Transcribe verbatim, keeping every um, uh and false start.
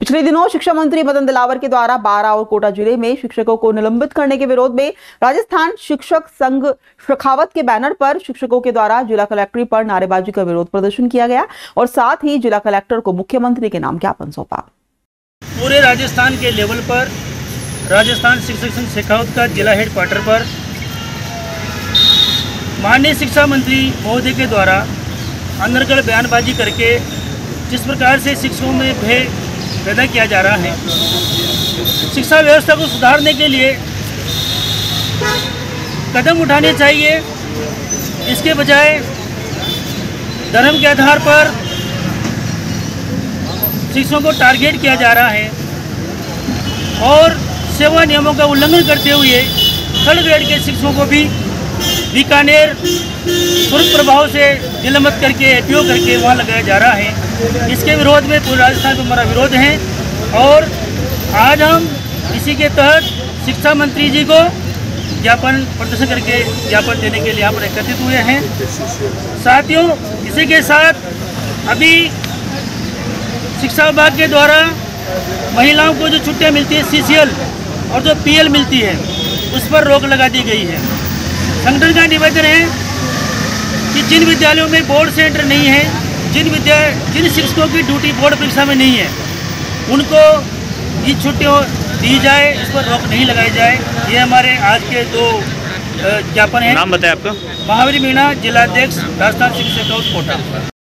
पिछले दिनों शिक्षा मंत्री मदन दिलावर के द्वारा बारां और कोटा जिले में शिक्षकों को निलंबित करने के विरोध में राजस्थान शिक्षक संघ शेखावत के बैनर पर शिक्षकों के द्वारा जिला कलेक्ट्री पर नारेबाजी का विरोध प्रदर्शन किया गया और साथ ही जिला कलेक्टर को मुख्यमंत्री के नाम ज्ञापन सौंपा। पूरे राजस्थान के लेवल पर राजस्थान शिक्षक संघ शेखावत का जिला हेडक्वार्टर पर माननीय शिक्षा मंत्री महोदय के द्वारा अंदरगढ़ बयानबाजी करके जिस प्रकार से शिक्षकों में भय पैदा किया जा रहा है, शिक्षा व्यवस्था को सुधारने के लिए कदम उठाने चाहिए। इसके बजाय धर्म के आधार पर शिक्षकों को टारगेट किया जा रहा है और सेवा नियमों का उल्लंघन करते हुए थर्ड ग्रेड के शिक्षकों को भी बीकानेर तुरंत प्रभाव से निलंबित करके एपीओ करके वहाँ लगाया जा रहा है। इसके विरोध में पूरे राजस्थान में हमारा विरोध है और आज हम इसी के तहत शिक्षा मंत्री जी को ज्ञापन प्रदर्शन करके ज्ञापन देने के लिए यहाँ पर एकत्रित हुए हैं। साथियों, इसी के साथ अभी शिक्षा विभाग के द्वारा महिलाओं को जो छुट्टियाँ मिलती है सीसीएल और जो पीएल मिलती है उस पर रोक लगा दी गई है। संगठन का निवेदन है कि जिन विद्यालयों में बोर्ड से एंटर नहीं है, जिन विद्या जिन शिक्षकों की ड्यूटी बोर्ड परीक्षा में नहीं है, उनको ये छुट्टियाँ दी जाए, इस पर रोक नहीं लगाई जाए। ये हमारे आज के दो ज्ञापन हैं। नाम बताएं आपका? महावीर मीणा, जिलाध्यक्ष राजस्थान शिक्षक कोटा।